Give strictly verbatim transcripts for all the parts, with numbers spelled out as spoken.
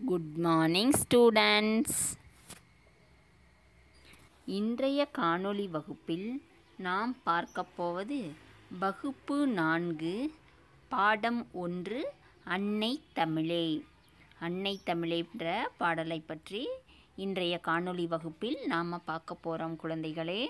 Good morning students. இன்றைய காணொளி வகுப்பில் நாம் பார்க்கப் போவது வகுப்பு நான்கு பாடம் ஒன்று அன்னை தமிழே. அன்னை தமிழே என்ற பாடலை பற்றி இன்றைய காணொளி வகுப்பில் நாம் பார்க்க போகிறோம் குழந்தைகளே.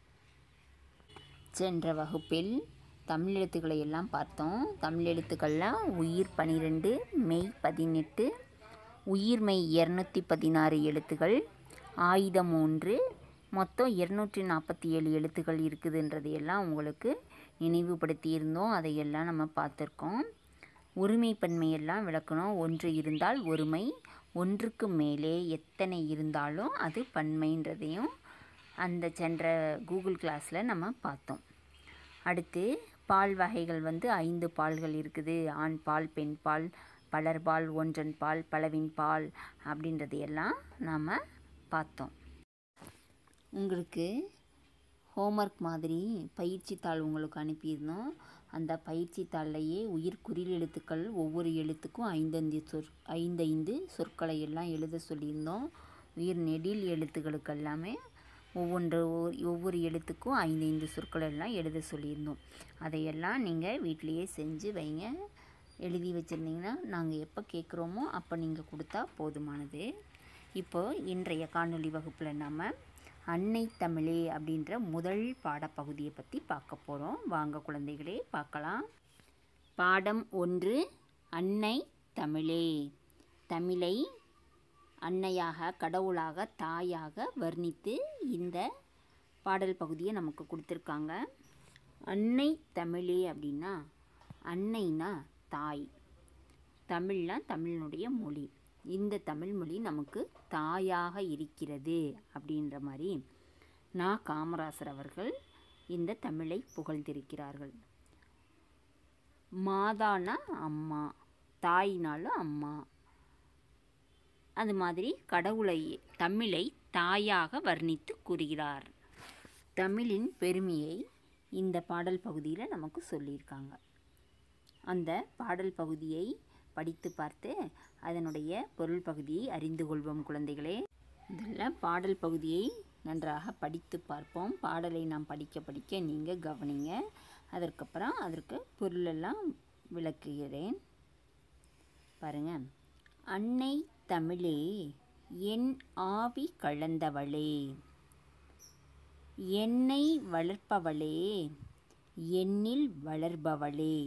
சென்ற வகுப்பில் தமிழ் எழுத்துக்களை எல்லாம் பார்த்தோம். தமிழ் எழுத்துக்கள்லாம் உயிர் பனிரெண்டு, மெய் பதினெட்டு, உயிர்மெய் இரநூத்தி பதினாறு எழுத்துக்கள், ஆயுதம் மூன்று, மொத்தம் இருநூற்றி நாற்பத்தி ஏழு எழுத்துக்கள் இருக்குதுன்றதையெல்லாம் உங்களுக்கு நினைவுபடுத்தியிருந்தோம். அதையெல்லாம் நம்ம பார்த்துருக்கோம். ஒருமை பன்மையெல்லாம் விளக்கணும். ஒன்று இருந்தால் ஒருமை, ஒன்றுக்கு மேலே எத்தனை இருந்தாலும் அது பன்மைன்றதையும் அந்த சென்ற கூகுள் கிளாஸில் நம்ம பார்த்தோம். அடுத்து பால் வகைகள் வந்து ஐந்து பால்கள் இருக்குது. ஆண் பால், பெண் பால், பலர்பால், ஒன்றன் பால், பலவின் பால் அப்படின்றதையெல்லாம் நாம் பார்த்தோம். உங்களுக்கு ஹோம்ஒர்க் மாதிரி பயிற்சி தாள் உங்களுக்கு அனுப்பியிருந்தோம். அந்த பயிற்சி தாள்லையே உயிர் குறில் எழுத்துக்கள் ஒவ்வொரு எழுத்துக்கும் ஐந்தஞ்சு சொற் ஐந்தைந்து சொற்களை எல்லாம் எழுத சொல்லியிருந்தோம். உயிர் நெடில் எழுத்துக்களுக்கு எல்லாமே ஒவ்வொன்று ஒவ்வொரு எழுத்துக்கும் ஐந்தைந்து சொற்கள் எல்லாம் எழுத சொல்லியிருந்தோம். அதையெல்லாம் நீங்கள் வீட்டிலையே செஞ்சு வைங்க. எழுதி வச்சுருந்தீங்கன்னா நாங்கள் எப்போ கேட்குறோமோ அப்போ நீங்கள் கொடுத்தா போதுமானது. இப்போது இன்றைய காணொளி வகுப்பில் நம்ம அன்னை தமிழே அப்படின்ற முதல் பாடப்பகுதியை பற்றி பார்க்க போகிறோம். வாங்க குழந்தைகளே பார்க்கலாம். பாடம் ஒன்று அன்னை தமிழே. தமிழை அன்னையாக, கடவுளாக, தாயாக வர்ணித்து இந்த பாடல் பகுதியை நமக்கு கொடுத்துருக்காங்க. அன்னை தமிழே அப்படின்னா, அன்னைனா தாய், தமிழ்னா தமிழினுடைய மொழி. இந்த தமிழ் மொழி நமக்கு தாயாக இருக்கிறது அப்படின்ற மாதிரி நா. காமராசர் அவர்கள் இந்த தமிழை புகழ்ந்திருக்கிறார்கள். மாதானா அம்மா, தாயினாலும் அம்மா. அது மாதிரி கடவுளை, தமிழை தாயாக வர்ணித்து கூறுகிறார். தமிழின் பெருமையை இந்த பாடல் பகுதியில் நமக்கு சொல்லியிருக்காங்க. அந்த பாடல் பகுதியை படித்து பார்த்து அதனுடைய பொருள் பகுதியை அறிந்து கொள்வோம் குழந்தைகளே. இதில் பாடல் பகுதியை நன்றாக படித்து பார்ப்போம். பாடலை நாம் படிக்க படிக்க நீங்கள் கவனிங்க. அதற்கப்புறம் அதற்கு பொருளெல்லாம் விளக்குகிறேன். பாருங்கள். அன்னை தமிழே என் ஆவி கலந்தவளே, என்னை வளர்ப்பவளே, என்னில் வளர்பவளே,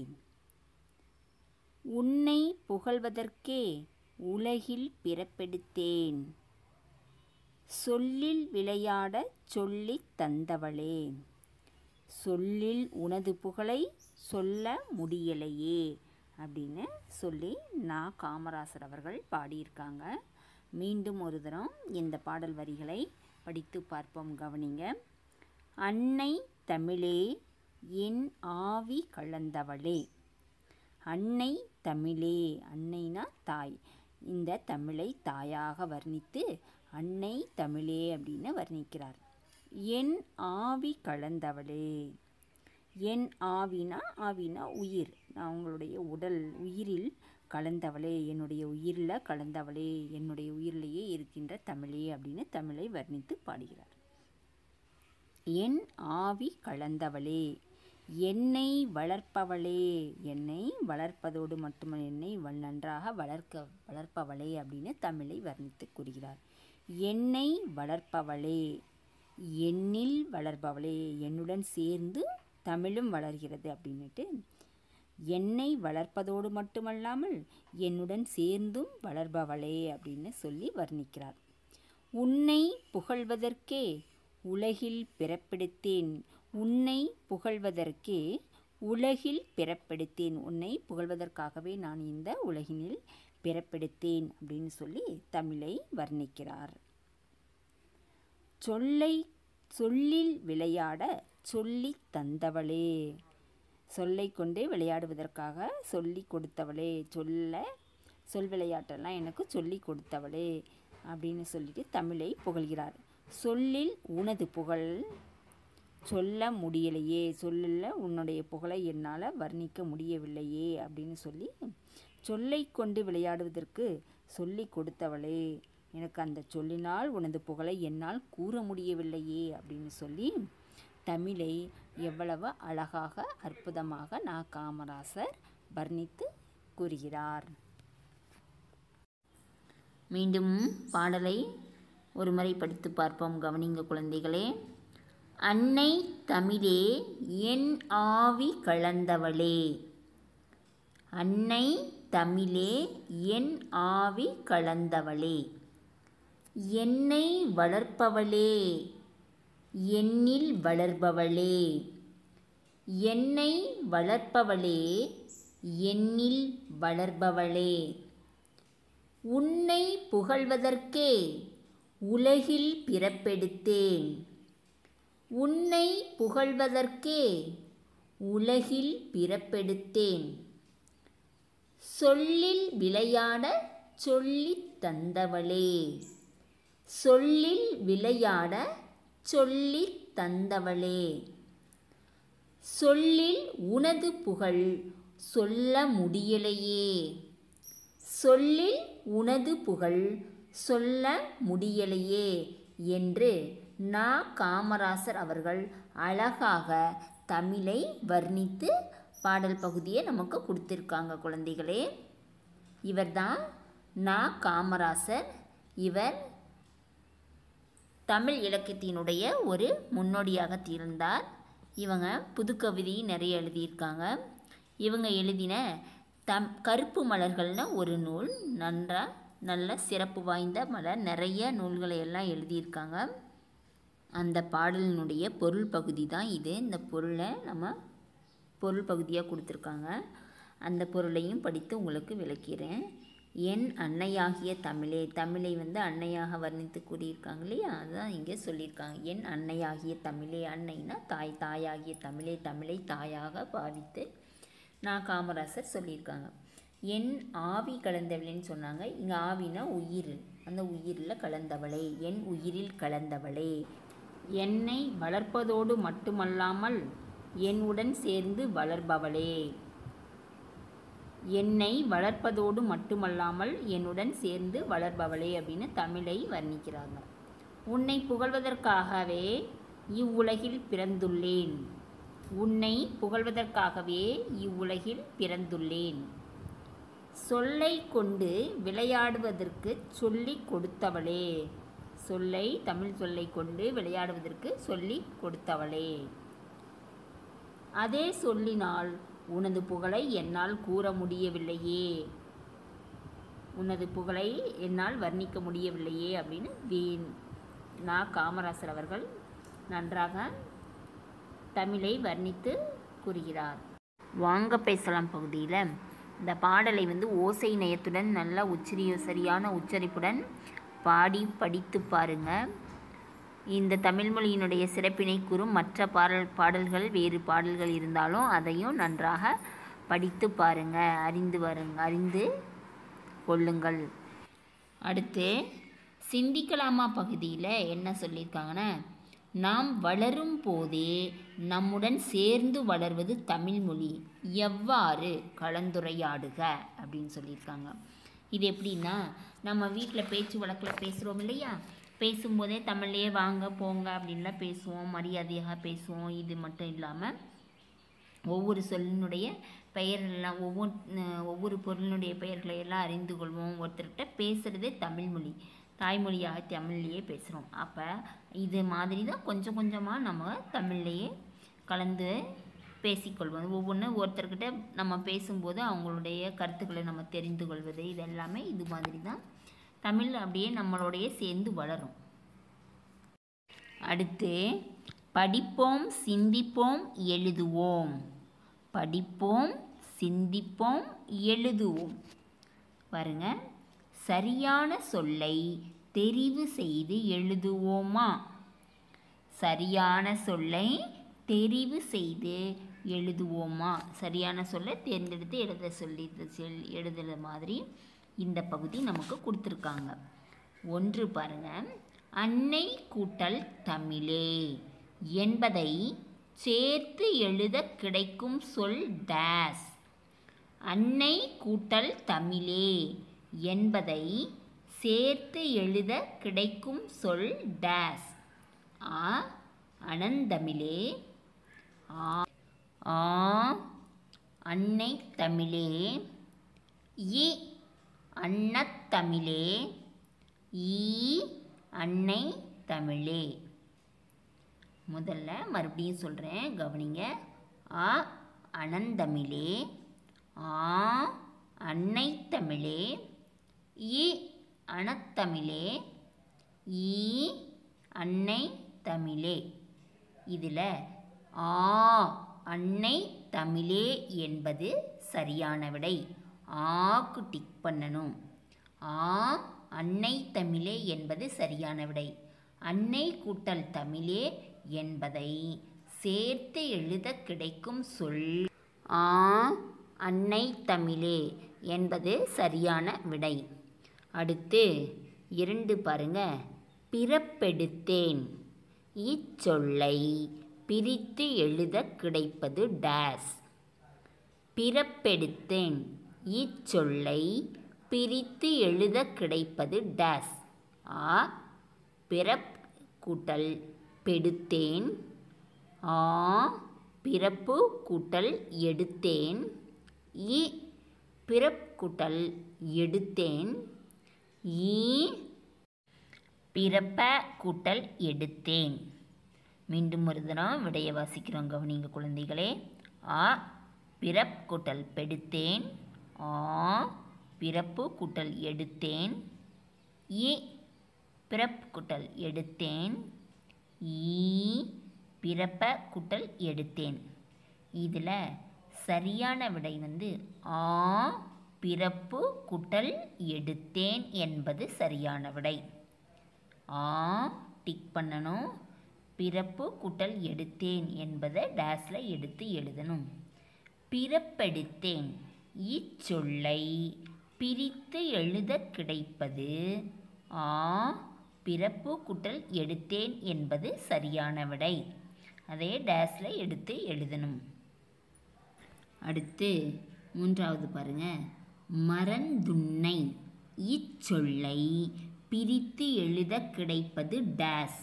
உன்னை புகழ்வதற்கே உலகில் பிறப்பெடுத்தேன், சொல்லில் விளையாட சொல்லித் தந்தவளே, சொல்லில் உனது புகழை சொல்ல முடியலையே அப்படின்னு சொல்லி நா. காமராசர் அவர்கள் பாடியிருக்காங்க. மீண்டும் ஒரு தரம் இந்த பாடல் வரிகளை படித்து பார்ப்போம். கவனிங்க. அன்னை தமிழே என் ஆவி கலந்தவளே. அன்னை தமிழே, அன்னைனா தாய். இந்த தமிழை தாயாக வர்ணித்து அன்னை தமிழே அப்படின்னு வர்ணிக்கிறார். என் ஆவி கலந்தவளே. என் ஆவினா, ஆவினா உயிர், அவங்களுடைய உடல், உயிரில் கலந்தவளே, என்னுடைய உயிரில் கலந்தவளே, என்னுடைய உயிரிலேயே இருக்கின்ற தமிழே அப்படின்னு தமிழை வர்ணித்து பாடுகிறார். என் ஆவி கலந்தவளே, என்னை வளர்ப்பவளே, என்னை வளர்ப்பதோடு மட்டுமல்ல, என்னை நன்றாக வளர்க்க வளர்ப்பவளே அப்படின்னு தமிழை வர்ணித்து கூறுகிறார். என்னை வளர்ப்பவளே, என்னில் வளர்ப்பவளே, என்னுடன் சேர்ந்து தமிழும் வளர்கிறது அப்படின்னுட்டு, என்னை வளர்ப்பதோடு மட்டுமல்லாமல் என்னுடன் சேர்ந்தும் வளர்பவளே அப்படின்னு சொல்லி வர்ணிக்கிறார். உன்னை புகழ்வதற்கே உலகில் பிறப்பெடுத்தேன், உன்னை புகழ்வதற்கே உலகில் பிறப்பெடுத்தேன், உன்னை புகழ்வதற்காகவே நான் இந்த உலகினில் பிறப்பெடுத்தேன் அப்படின்னு சொல்லி தமிழை வர்ணிக்கிறார். சொல்லை சொல்லில் விளையாட சொல்லி தந்தவளே, சொல்லை கொண்டே விளையாடுவதற்காக சொல்லி கொடுத்தவளே, சொல்ல சொல் விளையாட்டெல்லாம் எனக்கு சொல்லி கொடுத்தவளே அப்படின்னு சொல்லிட்டு தமிழை புகழ்கிறார். சொல்லில் உனது புகழ் சொல்ல முடியலையே, சொல்லில் உன்னுடைய புகழை என்னால் வர்ணிக்க முடியவில்லையே அப்படின்னு சொல்லி சொல்லை கொண்டு விளையாடுவதற்கு சொல்லி கொடுத்தவளே, எனக்கு அந்த சொல்லினால் உனது புகழை என்னால் கூற முடியவில்லையே அப்படின்னு சொல்லி தமிழை எவ்வளவு அழகாக அற்புதமாக நா. காமராசர் வர்ணித்து கூறுகிறார். மீண்டும் பாடலை ஒரு முறை படித்து பார்ப்போம். கவனிங்க குழந்தைகளே. அன்னை தமிழே என் ஆவி கலந்தவளே, அன்னை தமிழே என் ஆவி கலந்தவளே, என்னை வளர்ப்பவளே, என்னில் வளர்பவளே, என்னை வளர்ப்பவளே, என்னில் வளர்பவளே, உன்னை புகழ்வதற்கே உலகில் பிறப்பெடுத்தேன், உன்னை புகழ்வதற்கே உலகில் பிறப்பெடுத்தேன், சொல்லில் விளையாட சொல்லித் தந்தவளே, சொல்லில் விளையாட சொல்லித் தந்தவளே, சொல்லில் உனது புகழ் சொல்ல முடியலையே, சொல்லில் உனது புகழ் சொல்ல முடியலையே என்று நா. காமராசர் அவர்கள் அழகாக தமிழை வர்ணித்து பாடல் பகுதியை நமக்கு கொடுத்துருக்காங்க குழந்தைகளே. இவர்தான் நா. காமராசர். இவர் தமிழ் இலக்கியத்தினுடைய ஒரு முன்னோடியாக திகழ்ந்தார். இவங்க புதுக்கவிதை நிறைய எழுதியிருக்காங்க. இவங்க எழுதின தம் கருப்பு மலர்கள்னு ஒரு நூல், நன்றா நல்ல சிறப்பு வாய்ந்த மலர், நிறைய நூல்களை எல்லாம் எழுதியிருக்காங்க. அந்த பாடலினுடைய பொருள் பகுதி தான் இது. இந்த பொருளை நம்ம பொருள் பகுதியாக கொடுத்துருக்காங்க. அந்த பொருளையும் படித்து உங்களுக்கு விளக்கிறேன். என் அன்னையாகிய தமிழே, தமிழை வந்து அன்னையாக வர்ணித்து கூறியிருக்காங்க இல்லையா, அதுதான் இங்கே சொல்லியிருக்காங்க. என் அன்னையாகிய தமிழே, அன்னைனா தாய், தாயாகிய தமிழே, தமிழை தாயாக பாவித்து நா. காமராசர் சொல்லியிருக்காங்க. என் ஆவி கலந்தவளேன்னு சொன்னாங்க. இங்கே ஆவினா உயிர், அந்த உயிரில் கலந்தவளே, என் உயிரில் கலந்தவளே, என்னை வளர்ப்பதோடு மட்டுமல்லாமல் என்னுடன் சேர்ந்து வளர்பவளே, என்னை வளர்ப்பதோடு மட்டுமல்லாமல் என்னுடன் சேர்ந்து வளர்பவளே அப்படின்னு தமிழை வர்ணிக்கிறாங்க. உன்னை புகழ்வதற்காகவே இவ்வுலகில் பிறந்துள்ளேன், உன்னை புகழ்வதற்காகவே இவ்வுலகில் பிறந்துள்ளேன், சொல்லை கொண்டு விளையாடுவதற்கு சொல்லி கொடுத்தவளே, சொல்லை தமிழ் சொல்லை கொண்டு விளையாடுவதற்கு சொல்லி கொடுத்தவளே, அதே சொல்லினால் உனது புகழை என்னால் கூற முடியவில்லையே, உனது புகழை என்னால் வர்ணிக்க முடியவில்லையே அப்படின்னு வீண் நா. காமராசர் அவர்கள் நன்றாக தமிழை வர்ணித்து கூறுகிறார். வாங்க பேசலாம் பகுதியில் இந்த பாடலை வந்து ஓசை நயத்துடன் நல்ல உச்சரி சரியான உச்சரிப்புடன் பாடி படித்து பாருங்கள். இந்த தமிழ்மொழியினுடைய சிறப்பினை கூறும் மற்ற பாடல் பாடல்கள் வேறு பாடல்கள் இருந்தாலும் அதையும் நன்றாக படித்து பாருங்கள், அறிந்து வருங்க அறிந்து கொள்ளுங்கள். அடுத்து சிந்திக்கலாமா பகுதியில் என்ன சொல்லியிருக்காங்கன்னா, நாம் வளரும் போதே நம்முடன் சேர்ந்து வளர்வது தமிழ்மொழி, எவ்வாறு கலந்துரையாடுக அப்படின்னு சொல்லியிருக்காங்க. இது எப்படின்னா, நம்ம வீட்டில் பேச்சு வழக்கில் பேசுகிறோம் இல்லையா, பேசும்போதே தமிழ்லையே வாங்க போங்க அப்படின்லாம் பேசுவோம், மரியாதையாக பேசுவோம். இது மட்டும் இல்லாமல் ஒவ்வொரு சொல்லினுடைய பெயர்களெல்லாம் ஒவ்வொரு ஒவ்வொரு பொருளினுடைய பெயர்களை எல்லாம் அறிந்து கொள்வோம். ஒருத்தர்கிட்ட பேசுகிறதே தமிழ்மொழி, தாய்மொழியாக தமிழ்லையே பேசுகிறோம். அப்போ இது மாதிரி தான் கொஞ்சம் கொஞ்சமாக நம்ம தமிழ்லையே கலந்து பேசிக்கொள்வோம். ஒவ்வொன்றும் ஒருத்தர்கிட்ட நம்ம பேசும்போது அவங்களுடைய கருத்துக்களை நம்ம தெரிந்து கொள்வது, இது எல்லாமே இது மாதிரி தான் தமிழ் அப்படியே நம்மளோடைய சேர்ந்து வளரும். அடுத்து படிப்போம் சிந்திப்போம் எழுதுவோம், படிப்போம் சிந்திப்போம் எழுதுவோம். பாருங்க, சரியான சொல்லை தெரிவு செய்து எழுதுவோமா, சரியான சொல்லை தெரிவு செய்து எழுதுவோமா, சரியான சொல்லை தேர்ந்தெடுத்து எழுத சொல்லி எழுதுகிற மாதிரி இந்த பகுதி நமக்கு கொடுத்துருக்காங்க. ஒன்று பாருங்க, அன்னை கூட்டல் தமிழே என்பதை சேர்த்து எழுத கிடைக்கும் சொல் டேஸ். அன்னை கூட்டல் தமிழே என்பதை சேர்த்து எழுத கிடைக்கும் சொல் டேஸ். ஆ அனந்தமிழே, ஆ ஆ அன்னை தமிழே, இ அன்னத்தமிழே, ஈ அன்னை தமிழே. முதல்ல மறுபடியும் சொல்கிறேன், கவனிங்க. ஆ அனந்தமிழே, ஆ அன்னை தமிழே, இ அனத்தமிழே, ஈ அன்னை தமிழே. இதில் ஆ அன்னை தமிழே என்பது சரியான விடை. ஆக்கு டிக் பண்ணணும். ஆ அன்னை தமிழே என்பது சரியான விடை. அன்னை கூட்டல் தமிழே என்பதை சேர்த்து எழுத கிடைக்கும் சொல் ஆ அன்னை தமிழே என்பது சரியான விடை. அடுத்து இரண்டு பாருங்க. பிறப்பெடுத்தேன் இச்சொல்லை பிரித்து எழுத கிடைப்பது டேஸ். பிறப்பெடுத்தேன் இச்சொல்லை பிரித்து எழுத கிடைப்பது டேஸ். ஆ பிறப் கூட்டல் பெடுத்தேன், ஆ பிறப்பு கூட்டல் எடுத்தேன், இ பிறப் கூட்டல் எடுத்தேன், ஈ பிறப்ப கூட்டல் எடுத்தேன். மீண்டும் ஒரு தினம் விடையை வாசிக்கிறோம், கவனிங்க குழந்தைகளே. ஆ பிறப் கூட்டல் பெடுத்தேன், ஆ பிறப்பு கூட்டல் எடுத்தேன், இ பிறப் கூட்டல் எடுத்தேன், ஈ பிறப்ப கூட்டல் எடுத்தேன். இதில் சரியான விடை வந்து ஆ பிறப்பு கூட்டல் எடுத்தேன் என்பது சரியான விடை. ஆ டிக் பண்ணணும். பிறப்பு கூட்டல் எடுத்தேன் என்பதை டேஸில் எடுத்து எழுதணும். பிறப்பெடுத்தேன் இச்சொல்லை பிரித்து எழுத கிடைப்பது ஆ பிறப்பு கூட்டல் எடுத்தேன் என்பது சரியான விடை. அதே டேஸில் எடுத்து எழுதணும். அடுத்து மூன்றாவது பாருங்க. மறந்துன்னை இச்சொல்லை பிரித்து எழுத கிடைப்பது டேஸ்.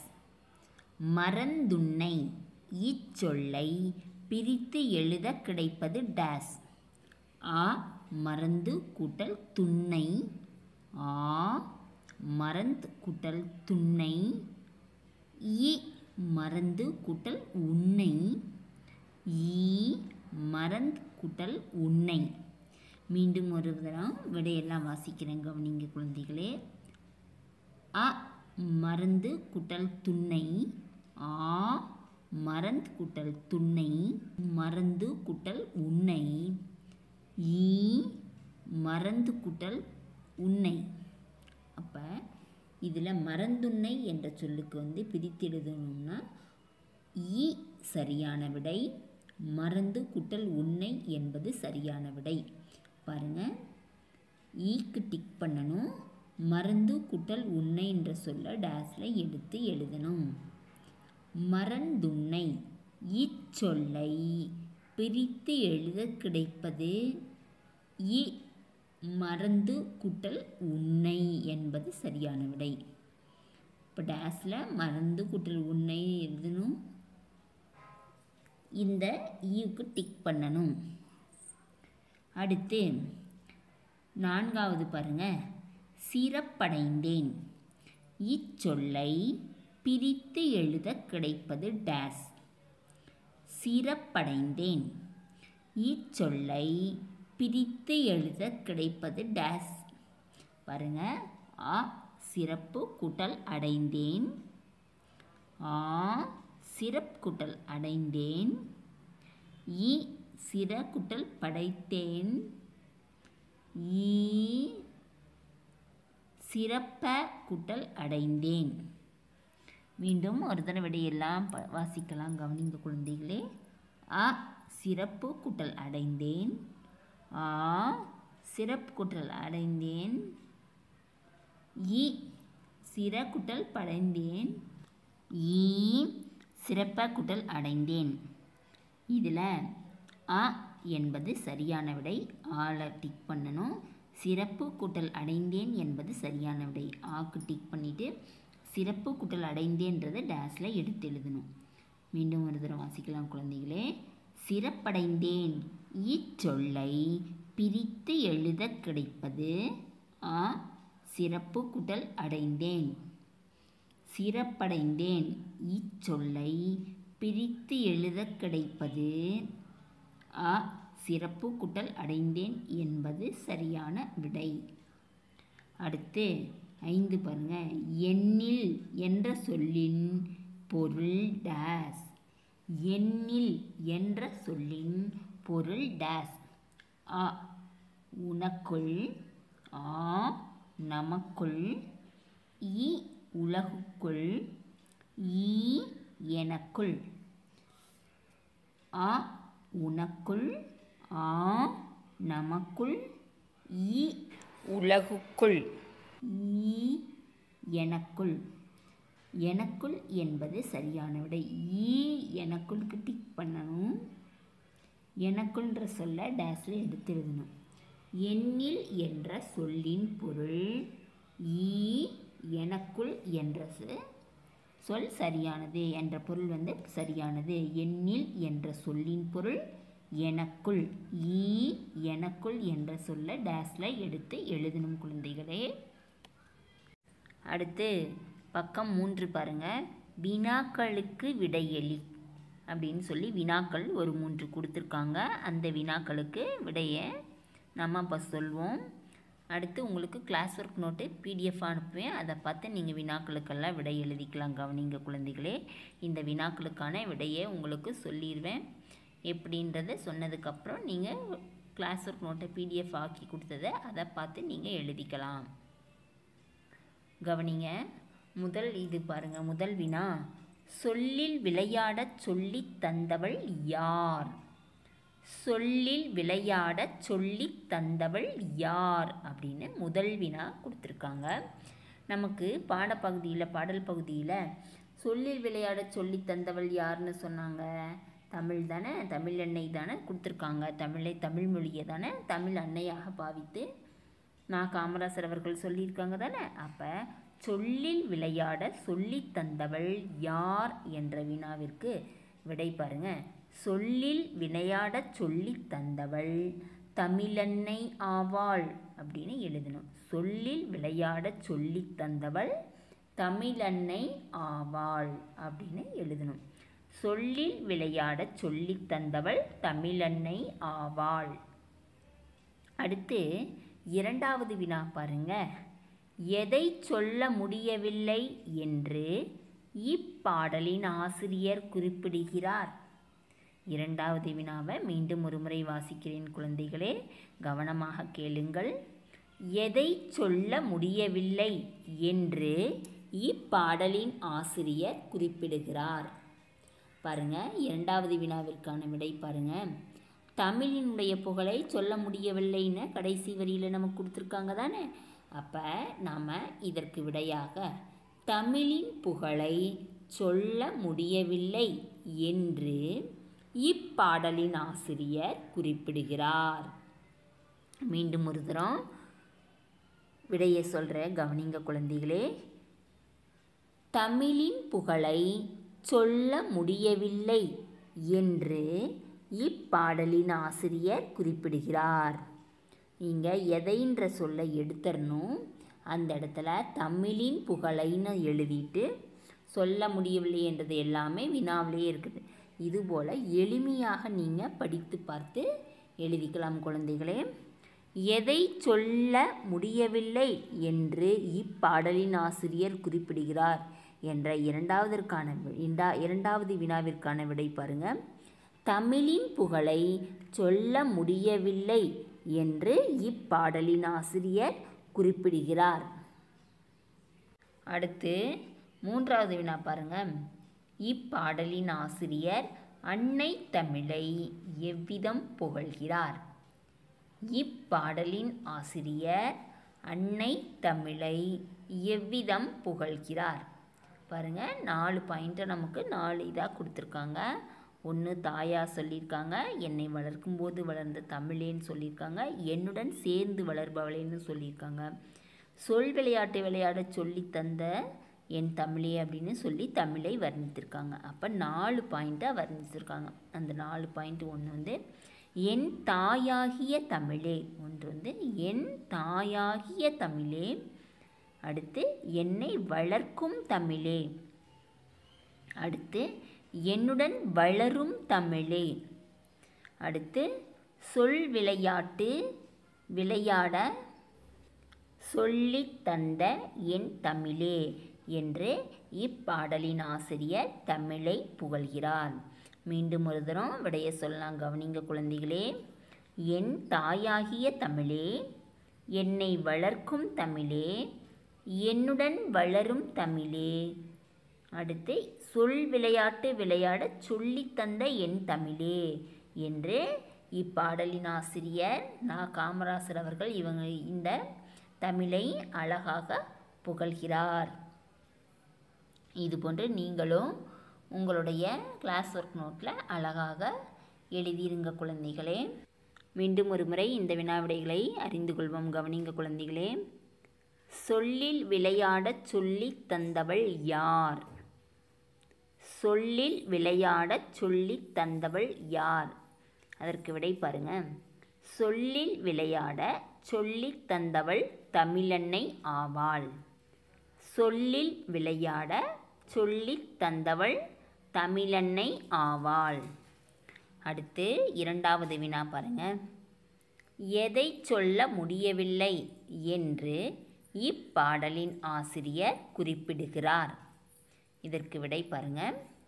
மறந்துன்னை இச்சொல்லை பிரித்து எழுத கிடைப்பது டேஸ். ஆ மறந்து கூட்டல் துன்னை, ஆ மறந்து கூட்டல் துன்னை, இ மறந்து கூட்டல் உன்னை, ஈ மறந்து கூட்டல் உன்னை. மீண்டும் ஒரு தரம் விடையெல்லாம் வாசிக்கிறேன், கவனிங்க குழந்தைகளே. அ மறந்து கூட்டல் துன்னை, ஆ மறந்து கூட்டல் துன்னை, மறந்து கூட்டல் உன்னை, ஈ மறந்து கூட்டல் உன்னை. அப்போ இதில் மறந்துன்னை என்ற சொல்லுக்கு வந்து பிரித்து எழுதணும்னா ஈ சரியான விடை, மறந்து கூட்டல் உன்னை என்பது சரியான விடை. பாருங்கள், ஈக்கு டிக் பண்ணணும். மறந்து கூட்டல் உன்னை என்ற சொல்ல டேஸில் எடுத்து எழுதணும். மறந்துன்னை இச்சொல்லை பிரித்து எழுத கிடைப்பது இ மறந்து கூட்டல் உன்னை என்பது சரியான விடை. இப்போ டேஸில் மறந்து கூட்டல் உன்னை எழுதணும். இந்த ஈக்கு டிக் பண்ணணும். அடுத்து நான்காவது பாருங்க. சிறப்படைந்தேன் இச்சொல்லை பிரித்து எழுத கிடைப்பது டேஸ். சிறப்படைந்தேன் இச்சொல்லை பிரித்து எழுத கிடைப்பது டேஸ். பாருங்க, ஆ சிறப்பு கூட்டல் அடைந்தேன், ஆ சிறப்பு கூட்டல் அடைந்தேன், இ சிற கூட்டல் படைத்தேன், ஈ சிறப்ப கூட்டல் அடைந்தேன். மீண்டும் ஒரு தடவை விடையெல்லாம் வாசிக்கலாம், கவனிங்க குழந்தைகளே. அ சிறப்பு கூட்டல் அடைந்தேன், ஆ சிறப்பு கூட்டல் அடைந்தேன், இ சிற கூட்டல் படைந்தேன், ஈ சிறப்ப கூட்டல் அடைந்தேன். இதில் அ என்பது சரியான விடை. ஆல டிக் பண்ணணும். சிறப்பு கூட்டல் அடைந்தேன் என்பது சரியான விடை. ஆக்கு டிக் பண்ணிவிட்டு சிறப்பு கூட்டல் அடைந்தேன்றதை டேஸில் எடுத்து எழுதணும். மீண்டும் ஒரு தடவை வாசிக்கலாம் குழந்தைகளே. சிறப்படைந்தேன் இச்சொல்லை பிரித்து எழுத கிடைப்பது ஆ சிறப்பு கூட்டல் அடைந்தேன். சிறப்படைந்தேன் இச்சொல்லை பிரித்து எழுத கிடைப்பது அ சிறப்பு கூட்டல் அடைந்தேன் என்பது சரியான விடை. அடுத்து ஐந்து பாருங்க. எண்ணில் என்ற சொல்லின் பொருள் டேஸ். எண்ணில் என்ற சொல்லின் பொருள் டேஸ். அ உனக்குள், ஆ நமக்குள், இ உலகுக்குள், ஈ எனக்குள். ஆ உனக்குள், ஆ நமக்குள், ஈ உலகுக்குள், ஈ எனக்குள். எனக்குள் என்பது சரியான விடை. ஈ எனக்குள்க்கு டிக் பண்ணணும். எனக்குள்ன்ற சொல்ல டேஸில் எடுத்து எழுதணும். எண்ணில் என்ற சொல்லின் பொருள் ஈ எனக்குள் என்ற சொல் சரியானது என்ற பொருள் வந்து சரியானது. எண்ணில் என்ற சொல்லின் பொருள் எனக்குள். ஈ எனக்குள் என்ற சொல்ல டேஸில் எடுத்து எழுதணும் குழந்தைகளே. அடுத்து பக்கம் மூன்று பாருங்க. வினாக்களுக்கு விடையளி அப்படின்னு சொல்லி வினாக்கள் ஒரு மூன்று கொடுத்துருக்காங்க. அந்த வினாக்களுக்கு விடையை நம்ம இப்போ சொல்வோம். அடுத்து உங்களுக்கு கிளாஸ் ஒர்க் நோட்டு பிடிஎஃப் அனுப்புவேன். அதை பார்த்து நீங்கள் வினாக்களுக்கெல்லாம் விடை எழுதிக்கலாம். கவனிங்க குழந்தைகளே. இந்த வினாக்களுக்கான விடையை உங்களுக்கு சொல்லிடுவேன். எப்படின்றத சொன்னதுக்கப்புறம் நீங்கள் கிளாஸ் ஒர்க் நோட்டை பிடிஎஃப் ஆக்கி கொடுத்ததை அதை பார்த்து நீங்கள் எழுதிக்கலாம். கவனிங்க. முதல் இது பாருங்கள். முதல் வினா. சொல்லில் விளையாடச் சொல்லி தந்தவள் யார்? சொல்லில் விளையாடச் சொல்லி தந்தவள் யார் அப்படின்னு முதல் வினா கொடுத்துருக்காங்க. நமக்கு பாடப்பகுதியில் பாடல் பகுதியில் சொல்லில் விளையாடச் சொல்லி தந்தவள் யாருன்னு சொன்னாங்க? தமிழ் தானே, தமிழ் அன்னை தானே கொடுத்துருக்காங்க. தமிழை தமிழ் மொழியை தானே தமிழ் அன்னையாக பாவித்து நான் காமராசர் அவர்கள் சொல்லியிருக்காங்க தானே. அப்போ சொல்லில் விளையாட சொல்லி தந்தவள் யார் என்ற வினாவிற்கு விடை பாருங்க. சொல்லில் விளையாட சொல்லி தந்தவள் தமிழன்னை ஆவாள் அப்படின்னு எழுதணும். சொல்லில் விளையாட சொல்லி தந்தவள் தமிழன்னை ஆவாள் அப்படின்னு எழுதணும். சொல்லில் விளையாட சொல்லி தந்தவள் தமிழன்னை ஆவாள். அடுத்து இரண்டாவது வினா பாருங்க. எதை சொல்ல முடியவில்லை என்று இப்பாடலின் ஆசிரியர் குறிப்பிடுகிறார்? இரண்டாவது வினாவை மீண்டும் ஒரு முறை வாசிக்கிறேன் குழந்தைகளே, கவனமாக கேளுங்கள். எதை சொல்ல முடியவில்லை என்று இப்பாடலின் ஆசிரியர் குறிப்பிடுகிறார்? பாருங்க. இரண்டாவது வினாவிற்கான விடை பாருங்க. தமிழினுடைய புகழை சொல்ல முடியவில்லைன்னு கடைசி வரியில் நமக்கு கொடுத்துருக்காங்க தானே. அப்போ நாம் இதற்கு விடையாக தமிழின் புகழை சொல்ல முடியவில்லை என்று இப்பாடலின் ஆசிரியர் குறிப்பிடுகிறார். மீண்டும் ஒரு தரம் விடையை சொல்கிற கவனிங்க குழந்தைகளே. தமிழின் புகழை சொல்ல முடியவில்லை என்று இப்பாடலின் ஆசிரியர் குறிப்பிடுகிறார். நீங்கள் எதைன்ற சொல்ல எடுத்துடணும். அந்த இடத்துல தமிழின் புகழைன்னு எழுதிட்டு சொல்ல முடியவில்லை என்றது எல்லாமே வினாவிலே இருக்குது. இதுபோல் எளிமையாக நீங்கள் படித்து பார்த்து எழுதிக்கலாம் குழந்தைகளே. எதை சொல்ல முடியவில்லை என்று இப்பாடலின் ஆசிரியர் குறிப்பிடுகிறார் என்ற இரண்டாவதற்கான இரண்டாவது வினாவிற்கான விடை பாருங்கள். தமிழின் புகழை சொல்ல முடியவில்லை என்று இப்பாடலின் ஆசிரியர் குறிப்பிடுகிறார். அடுத்து மூன்றாவது வினா பாருங்க. இப்பாடலின் ஆசிரியர் அன்னை தமிழை எவ்விதம் புகழ்கிறார்? இப்பாடலின் ஆசிரியர் அன்னை தமிழை எவ்விதம் புகழ்கிறார்? பாருங்க. நாலு பாயிண்ட்டை நமக்கு நாலு இதாக கொடுத்துருக்காங்க. ஒன்று தாயார் சொல்லியிருக்காங்க, என்னை வளர்க்கும்போது வளர்ந்த தமிழேன்னு சொல்லியிருக்காங்க, என்னுடன் சேர்ந்து வளர்பவளேன்னு சொல்லியிருக்காங்க, சொல் விளையாட்டு விளையாட சொல்லி தந்த என் தமிழே அப்படின்னு சொல்லி தமிழை வர்ணித்திருக்காங்க. அப்போ நாலு பாயிண்ட்டாக வர்ணிச்சிருக்காங்க. அந்த நாலு பாயிண்ட் ஒன்று வந்து என் தாயாகிய தமிழே, ஒன்று வந்து என் தாயாகிய தமிழே, அடுத்து என்னை வளர்க்கும் தமிழே, அடுத்து என்னுடன் வளரும் தமிழே, அடுத்து சொல் விளையாட்டு விளையாட சொல்லித் தந்த என் தமிழே என்று இப்பாடலின் ஆசிரியர் தமிழை புகழ்கிறார். மீண்டும் ஒரு தரம் விடைய சொல்லலாம், கவனிங்க குழந்தைகளே. என் தாயாகிய தமிழே, என்னை வளர்க்கும் தமிழே, என்னுடன் வளரும் தமிழே, அடுத்து சொல் விளையாட்டு விளையாட சொல்லித் தந்த என் தமிழே என்று இப்பாடலின் ஆசிரியர் நா காமராசர் அவர்கள் இவங்க இந்த தமிழை அழகாக புகழ்கிறார். இதுபோன்று நீங்களும் உங்களுடைய கிளாஸ் ஒர்க் நோட்டில் அழகாக எழுதியிருங்க குழந்தைகளே. மீண்டும் ஒரு முறை இந்த வினாவிடைகளை அறிந்து கொள்வோம், கவனிங்க குழந்தைகளே. சொல்லில் விளையாடச் சொல்லி தந்தவள் யார்? சொல்லில் விளையாடச் சொல்லி தந்தவள் யார்? அதற்கு விடை பாருங்க. சொல்லில் விளையாட சொல்லி தந்தவள் தமிழன்னை ஆவாள். சொல்லில் விளையாட சொல்லி தந்தவள் தமிழன்னை ஆவாள். அடுத்து இரண்டாவது வினா பாருங்க. எதை சொல்ல முடியவில்லை என்று இப்பாடலின் ஆசிரியர் குறிப்பிடுகிறார்? இதற்கு விடை பாருங்க.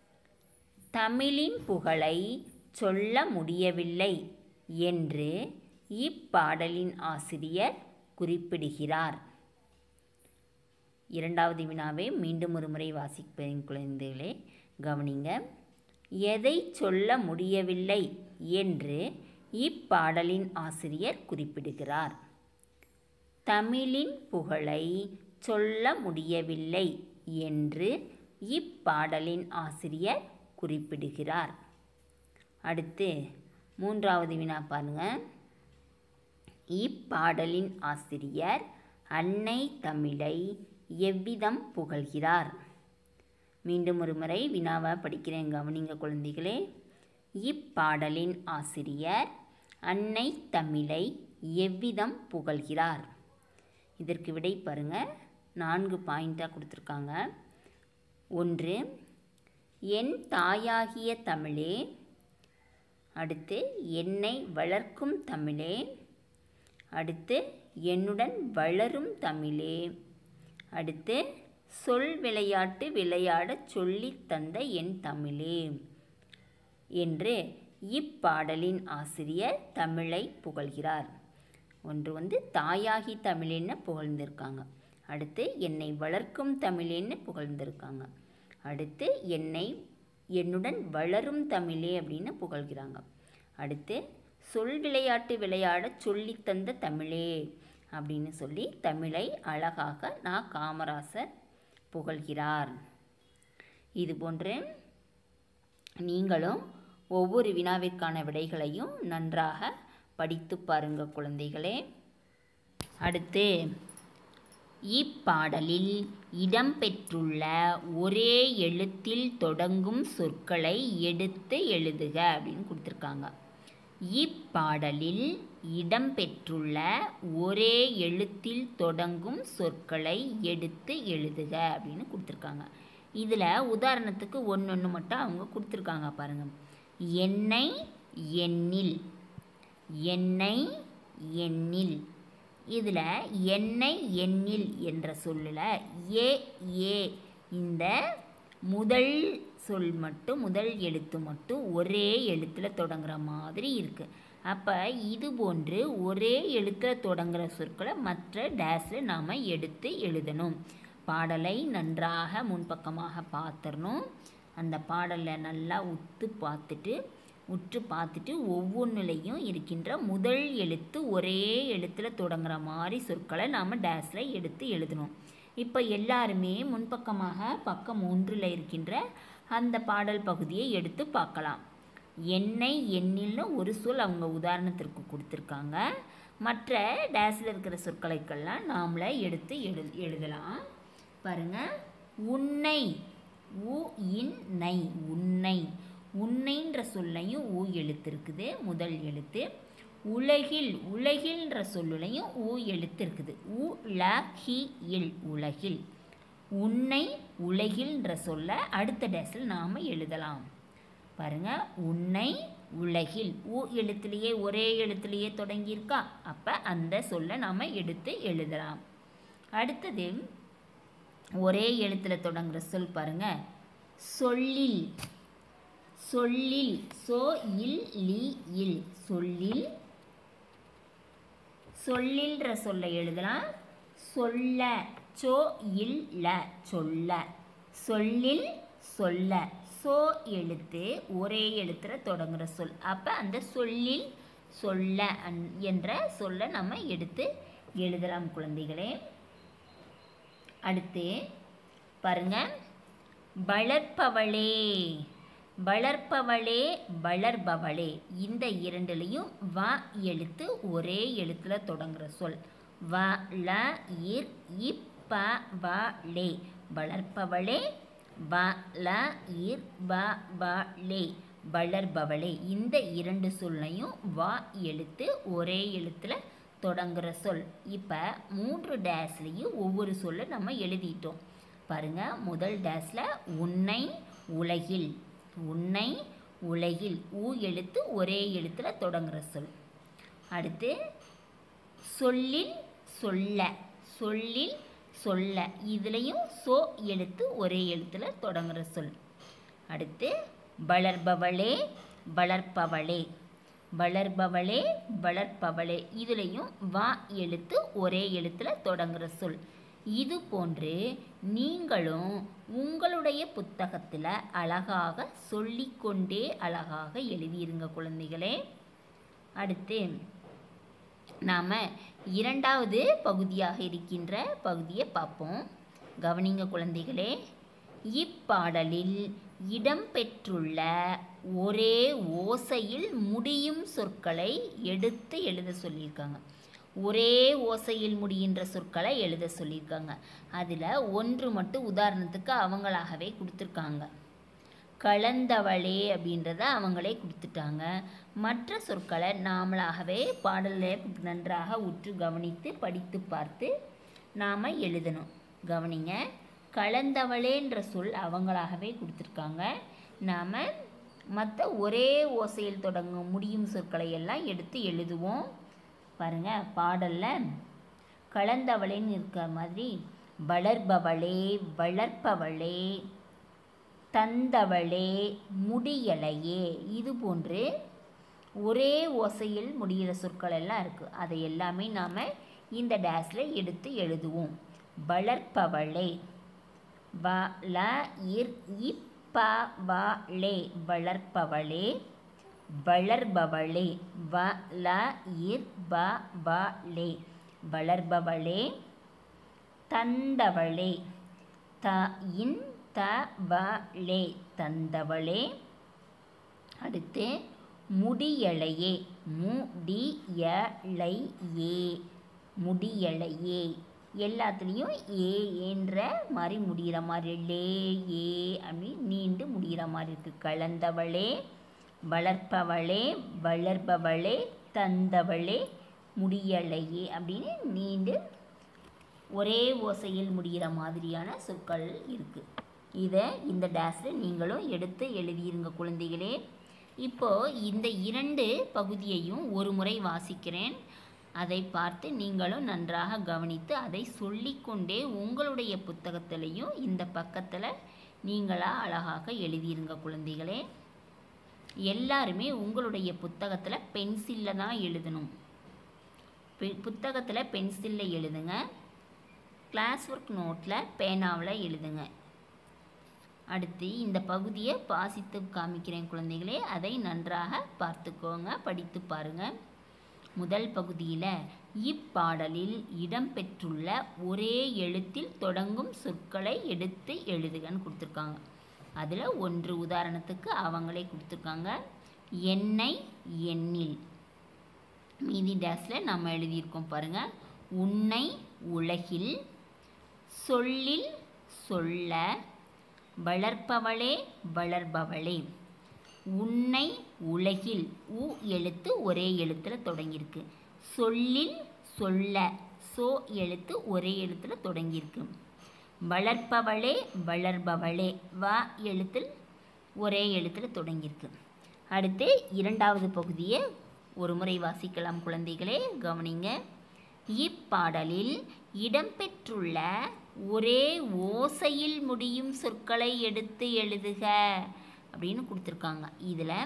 தமிழின் புகழை சொல்ல முடியவில்லை என்று இப்பாடலின் ஆசிரியர் குறிப்பிடுகிறார். இரண்டாவது வினாவை மீண்டும் ஒரு முறை வாசிப்பேன் குழந்தைகளே, கவனிங்க. எதை சொல்ல முடியவில்லை என்று இப்பாடலின் ஆசிரியர் குறிப்பிடுகிறார்? தமிழின் புகழை சொல்ல முடியவில்லை என்று இப்பாடலின் ஆசிரியர் குறிப்பிடுகிறார். அடுத்து மூன்றாவது வினா பாருங்க. இப்பாடலின் ஆசிரியர் அன்னை தமிழை எவ்விதம் புகழ்கிறார்? மீண்டும் ஒரு முறை வினாவை படிக்கிறேன், கவனிங்க குழந்தைகளே. இப்பாடலின் ஆசிரியர் அன்னை தமிழை எவ்விதம் புகழ்கிறார்? இதற்கு விடை பாருங்க. நான்கு பாயிண்டாக கொடுத்துருக்காங்க. ஒன்று, என் தாயாகிய தமிழே, அடுத்து என்னை வளர்க்கும் தமிழே, அடுத்து என்னுடன் வளரும் தமிழே, அடுத்து சொல் விளையாட்டு விளையாட சொல்லி தந்த என் தமிழே என்று இப்பாடலின் ஆசிரியர் தமிழை புகழ்கிறார். ஒன்று வந்து தாயாகி தமிழேன்னு புகழ்ந்திருக்காங்க, அடுத்து என்னை வளர்க்கும் தமிழேன்னு புகழ்ந்திருக்காங்க, அடுத்து என்னை என்னுடன் வளரும் தமிழே அப்படின்னு புகழ்கிறாங்க, அடுத்து சொல் விளையாட்டு விளையாட சொல்லி தந்த தமிழே அப்படின்னு சொல்லி தமிழை அழகாக நா காமராசர் புகழ்கிறார். இதுபோன்று நீங்களும் ஒவ்வொரு வினாவிற்கான விடைகளையும் நன்றாக படித்து பாருங்க குழந்தைகளே. அடுத்து இப்பாடலில் இடம்பெற்றுள்ள ஒரே எழுத்தில் தொடங்கும் சொற்களை எடுத்து எழுதுக அப்படின்னு கொடுத்துருக்காங்க. இப்பாடலில் இடம்பெற்றுள்ள ஒரே எழுத்தில் தொடங்கும் சொற்களை எடுத்து எழுதுக அப்படின்னு கொடுத்துருக்காங்க. இதில் உதாரணத்துக்கு ஒன்று ஒன்று மட்டும் அவங்க கொடுத்துருக்காங்க பாருங்கள். என்னை எண்ணில், என்னை எண்ணில், இதில் என்னை எண்ணில் என்ற சொல்லில் ஏ ஏ இந்த முதல் சொல் மட்டும் முதல் எழுத்து மட்டும் ஒரே எழுத்தில் தொடங்குற மாதிரி இருக்குது. அப்போ இது போன்று ஒரே எழுத்தில் தொடங்குகிற சொற்களை மற்ற டேஸில் நாம் எடுத்து எழுதணும். பாடலை நன்றாக முன்பக்கமாக பார்த்துடணும். அந்த பாடலை நல்லா உத்து பார்த்துட்டு உற்று பார்த்துட்டு ஒவ்வொன்றுலையும் இருக்கின்ற முதல் எழுத்து ஒரே எழுத்தில் தொடங்குற மாதிரி சொற்களை நாம் டேஸில் எடுத்து எழுதணும். இப்போ எல்லாருமே முன்பக்கமாக பக்கம் ஒன்றில் இருக்கின்ற அந்த பாடல் பகுதியை எடுத்து பார்க்கலாம். எண்ணெய் எண்ணில்னு ஒரு சொல் அவங்க உதாரணத்திற்கு கொடுத்துருக்காங்க. மற்ற டேஸில் இருக்கிற சொற்களுக்கெல்லாம் நாமளே எடுத்து எழு எழுதலாம் பாருங்கள். உன்னை, உ இன் நை, உன்னை, உன்னைன்ற சொல்லையும் ஊ எழுத்து இருக்குது, முதல் எழுத்து. உலகில், உலகில்ன்ற சொல்லுலையும் ஊ எழுத்து இருக்குது, உ ல ஹி இல், உலகில். உன்னை உலகில்ன்ற சொல்ல அடுத்த டேஸில் நாம் எழுதலாம் பாருங்க. உன்னை உலகில், ஊ எழுத்துலேயே ஒரே எழுத்துலேயே தொடங்கியிருக்கா, அப்போ அந்த சொல்லை நாம் எடுத்து எழுதலாம். அடுத்தது ஒரே எழுத்தில் தொடங்குற சொல் பாருங்க. சொல்லில், சொல்லில், சோ இல் லி இல், சொல்லில். சொல்லில்ன்ற சொல்லை எழுதலாம். சொல்ல, சோ இல் ல, சொல்ல. சொல்லில் சொல்ல, சோ எழுத்து ஒரே எழுத்தில் தொடங்குற சொல், அப்போ அந்த சொல்லில் சொல்ல என்ற சொல்லை நம்ம எடுத்து எழுதலாம் குழந்தைகளே. அடுத்து பாருங்க. வளர்ப்பவளே, வளர்ப்பவளே, வளர்பவளே, இந்த இரண்டுலேயும் வ எழுத்து ஒரே எழுத்தில் தொடங்குற சொல். வ ல இர் இப் ப வ லே, வளர்ப்பவளே. வ ல இர் ப வ லே, வளர்பவளே. இந்த இரண்டு சொல்லையும் வ எழுத்து ஒரே எழுத்தில் தொடங்குற சொல். இப்போ மூன்று டேஸ்லேயும் ஒவ்வொரு சொல்லை நம்ம எழுதிட்டோம் பாருங்க. முதல் டேஸில் உன்னை உலகில், உன்னை உலகில், ஊ எழுத்து ஒரே எழுத்தில் தொடங்குற சொல். அடுத்து சொல்லில் சொல்ல, சொல்லில் சொல்ல, இதுலேயும் சோ எழுத்து ஒரே எழுத்தில் தொடங்குற சொல். அடுத்து வளர்பவளே, வளர்ப்பவளே, வளர்பவளே, வளர்ப்பவளே, இதுலேயும் வ எழுத்து ஒரே எழுத்தில் தொடங்குற சொல். இது போன்று நீங்களும் உங்களுடைய புத்தகத்தில் அழகாக சொல்லிக்கொண்டே அழகாக எழுதியிருங்க குழந்தைகளே. அடுத்து நாம் இரண்டாவது பகுதியாக இருக்கின்ற பகுதியை பார்ப்போம். கவனிங்க குழந்தைகளே. இப்பாடலில் இடம்பெற்றுள்ள ஒரே ஓசையில் முடியும் சொற்களை எடுத்து எழுத சொல்லியிருக்காங்க. ஒரே ஓசையில் முடிகின்ற சொற்களை எழுத சொல்லியிருக்காங்க. அதில் ஒன்று மட்டும் உதாரணத்துக்கு அவங்களாகவே கொடுத்துருக்காங்க. கலந்தவளே அப்படின்றத அவங்களே கொடுத்துட்டாங்க. மற்ற சொற்களை நாமளாகவே பாடலில் நன்றாக உற்று கவனித்து படித்து பார்த்து நாம் எழுதணும். கவனிங்க. கலந்தவளேன்ற சொல் அவங்களாகவே கொடுத்துருக்காங்க. நாம் மற்ற ஒரே ஓசையில் தொடங்கும் முடியும் சொற்களை எல்லாம் எடுத்து எழுதுவோம் பாருங்கள். பாடலில் கலந்தவளேன்னு இருக்கிற மாதிரி வளர்பவளே, வளர்ப்பவளே, தந்தவளே, முடியலையே, இது போன்று ஒரே ஓசையில் முடிகிற சொற்கள் எல்லாம் இருக்குது. அதை எல்லாமே நாம் இந்த டேஸில் எடுத்து எழுதுவோம். வளர்ப்பவளே, வ ல இர் இப் ப வ லே, வளர்ப்பவளே. வளர்பவளே, வ ல இர் ப வ லே, வளர்பவளே. தந்தவளே, த இன் த வ லே, தந்தவளே. அடுத்து முடியலையே, மு டி ய லை ஏ, முடியலையே. எல்லாத்துலேயும் ஏ என்ற மாதிரி முடிகிற மாதிரி, லே ஏ அப்படி நீண்டு முடிகிற மாதிரி இருக்குது. கலந்தவளே, வளர்ப்பவளே, வளர்பவளே, தந்தவளே, முடியலையே அப்படின்னு நீண்டு ஒரே ஓசையில் முடிகிற மாதிரியான சொற்கள் இருக்குது. இதை இந்த டேஸில் நீங்களும் எடுத்து எழுதியிருங்க குழந்தைகளே. இப்போது இந்த இரண்டு பகுதியையும் ஒரு முறை வாசிக்கிறேன். அதை பார்த்து நீங்களும் நன்றாக கவனித்து அதை சொல்லிக்கொண்டே உங்களுடைய புத்தகத்திலையும் இந்த பக்கத்தில் நீங்களாக அழகாக எழுதியிருங்க குழந்தைகளே. எல்லாருமே உங்களுடைய புத்தகத்தில் பென்சிலில் தான் எழுதணும். புத்தகத்தில் பென்சிலில் எழுதுங்க. கிளாஸ் ஒர்க் நோட்டில் பேனாவில் எழுதுங்க. அடுத்து இந்த பகுதியை வாசித்து காமிக்கிறேன் குழந்தைகளே. அதை நன்றாக பார்த்துக்கோங்க, படித்து பாருங்கள். முதல் பகுதியில் இப்பாடலில் இடம்பெற்றுள்ள ஒரே எழுத்தில் தொடங்கும் சொற்களை எடுத்து எழுதுகன்னு கொடுத்துருக்காங்க. அதில் ஒன்று உதாரணத்துக்கு அவங்களே கொடுத்துருக்காங்க. என்னை எண்ணில். மீதி டேஸில் நம்ம எழுதியிருக்கோம் பாருங்கள். உன்னை உலகில், சொல்லில் சொல்ல, வளர்ப்பவளே வளர்பவளே. உன்னை உலகில், உ எழுத்து ஒரே எழுத்தில் தொடங்கியிருக்கு. சொல்லில் சொல்ல, சோ எழுத்து ஒரே எழுத்தில் தொடங்கியிருக்கு. வளர்ப்பவளே வளர்பவளே, வ எழுத்தில் ஒரே எழுத்தில் தொடங்கியிருக்கு. அடுத்து இரண்டாவது பகுதியை ஒரு முறை வாசிக்கலாம் குழந்தைகளே, கவனிங்க. இப்பாடலில் இடம்பெற்றுள்ள ஒரே ஓசையில் முடியும் சொற்களை எடுத்து எழுதுக அப்படின்னு கொடுத்துருக்காங்க. இதில்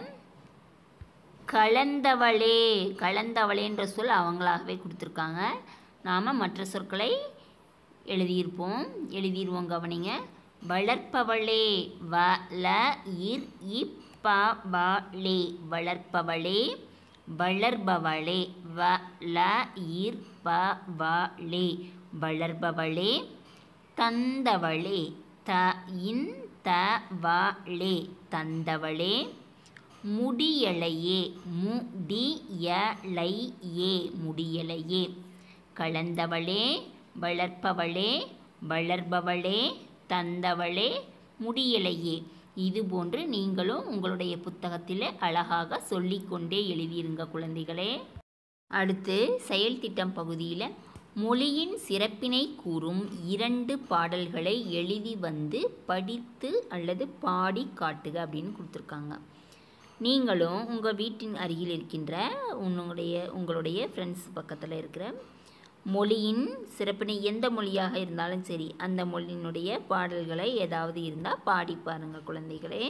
கலந்தவளே, கலந்தவளேன்ற சொல் அவங்களாகவே கொடுத்துருக்காங்க. நாம் மற்ற சொற்களை எழுதியிருப்போம், எழுதிடுவோம் கவனிங்க. வளர்ப்பவளே, வ ல இர் இப் ப வ ளே, வளர்ப்பவளே. வளர்பவளே, வ ல இர் ப வ ளே, வளர்பவளே. தந்தவளே, த இன் த வ ளே, தந்தவளே. முடியலையே, மு டி ய லை ஏ, முடியலையே. கலந்தவளே, வளர்ப்பவளே, வளர்பவளே, தந்தவளே, முடியலையே. இதுபோன்று நீங்களும் உங்களுடைய புத்தகத்தில் அழகாக சொல்லிக்கொண்டே எழுதியிருங்க குழந்தைகளே. அடுத்து செயல் திட்டம் பகுதியில் மொழியின் சிறப்பினை கூறும் இரண்டு பாடல்களை எழுதி வந்து படித்து அல்லது பாடி காட்டுக அப்படின்னு கொடுத்துருக்காங்க. நீங்களும் உங்கள் வீட்டின் அருகில் இருக்கின்ற உன்னுடைய உங்களுடைய ஃப்ரெண்ட்ஸ் பக்கத்தில் இருக்கிற மொழியின் சிறப்பினை எந்த மொழியாக இருந்தாலும் சரி அந்த மொழியினுடைய பாடல்களை ஏதாவது இருந்தால் பாடி பாருங்கள் குழந்தைகளே.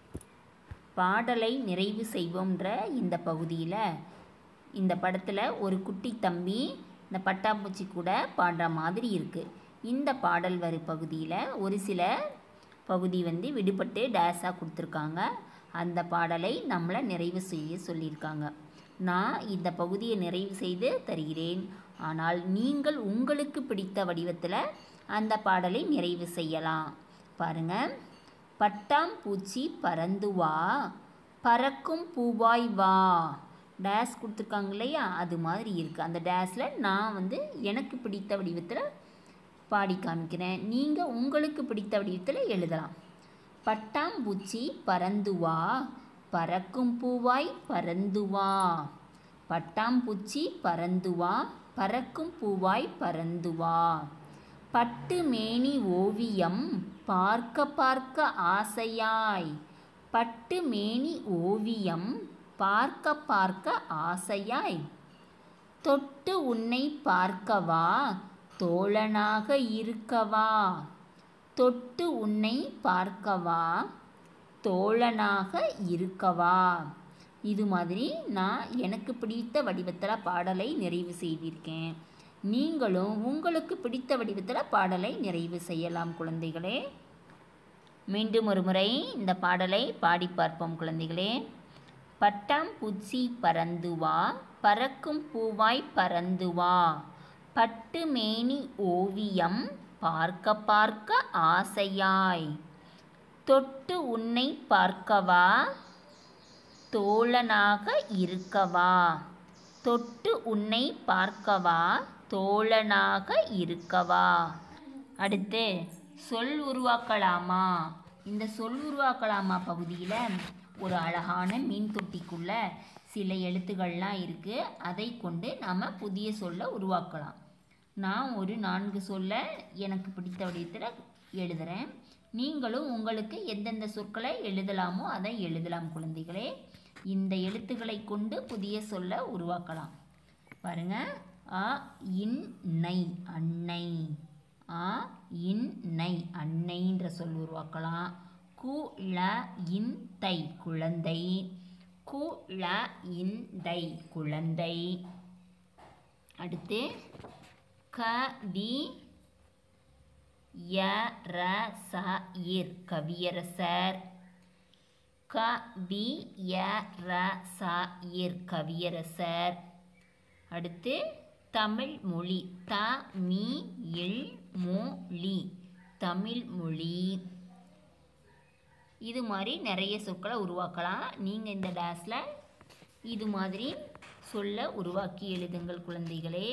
பாடலை நிறைவு செய்வோம்ன்ற இந்த பகுதியில் இந்த படத்தில் ஒரு குட்டி தம்பி இந்த பட்டாம்பூச்சி கூட பாடுற மாதிரி இருக்குது. இந்த பாடல் வரி பகுதியில் ஒரு சில பகுதி வந்து விடுபட்டு டேஸாக கொடுத்துருக்காங்க. அந்த பாடலை நம்மளை நிறைவு செய்ய சொல்லியிருக்காங்க. நான் இந்த பகுதியை நிறைவு செய்து தருகிறேன். ஆனால் நீங்கள் உங்களுக்கு பிடித்த வடிவத்தில் அந்த பாடலை நிறைவு செய்யலாம். பாருங்கள். பட்டாம்பூச்சி பறந்து வா, பறக்கும் பூவாய் வா. டேஸ் கொடுத்துருக்காங்க இல்லையா, அது மாதிரி இருக்குது. அந்த டேஸில் நான் வந்து எனக்கு பிடித்த வடிவத்தில் பாடி காமிக்கிறேன். நீங்கள் உங்களுக்கு பிடித்த வடிவத்தில் எழுதலாம். பட்டாம்பூச்சி பறந்து வா, பறக்கும் பூவாய் பறந்து வா. பட்டாம்பூச்சி பறந்து வா, பறக்கும் பூவாய் பறந்து வா. பட்டு மேனி ஓவியம் பார்க்க பார்க்க ஆசையாய். பட்டு மேனி ஓவியம் பார்க்க பார்க்க ஆசையாய். தொட்டு உன்னை பார்க்கவா, தோழனாக இருக்கவா. தொட்டு உன்னை பார்க்கவா, தோழனாக இருக்கவா. இது மாதிரி நான் எனக்கு பிடித்த வடிவத்தில் பாடலை நிறைவு செய்திருக்கேன். நீங்களும் உங்களுக்கு பிடித்த வடிவத்தில் பாடலை நிறைவு செய்யலாம் குழந்தைகளே. மீண்டும் ஒரு முறை இந்த பாடலை பாடி பார்ப்போம் குழந்தைகளே. பட்டாம்பூச்சி பறந்து வா, பறக்கும் பூவாய் பறந்து வா. பட்டு மேனி ஓவியம் பார்க்க பார்க்க ஆசையாய். தொட்டு உன்னை பார்க்கவா, தோழனாக இருக்கவா. தொட்டு உன்னை பார்க்கவா, தோழனாக இருக்கவா. அடுத்து சொல் உருவாக்கலாமா. இந்த சொல் உருவாக்கலாமா பகுதியில் ஒரு அழகான மீன் தொட்டிக்குள்ள சில எழுத்துக்கள்லாம் இருக்குது. அதை கொண்டு நாம் புதிய சொல்லை உருவாக்கலாம். நான் ஒரு நான்கு சொல்ல எனக்கு பிடித்த வடிவத்தில் எழுதுகிறேன். நீங்களும் உங்களுக்கு எந்தெந்த சொற்களை எழுதலாமோ அதை எழுதலாம் குழந்தைகளே. இந்த எழுத்துக்களை கொண்டு புதிய சொல்லை உருவாக்கலாம். பாருங்கள். அ இன் நை, அன்னை. அ இன் நை, அன்னைன்ற சொல் உருவாக்கலாம். கு ள இன் தை, குழந்தை. கு ள இன் தை, குழந்தை. அடுத்து க வி ய ர ச இர், கவியரசர். க வி ய ர ச இர், கவியரசர். அடுத்து தமிழ் மொழி. த மீ இல் மொ லி, தமிழ் மொழி. இது மாதிரி நிறைய சொற்களை உருவாக்கலாம். நீங்கள் இந்த டேஸில் இது மாதிரி சொல்ல உருவாக்கி எழுதுங்கள் குழந்தைகளே.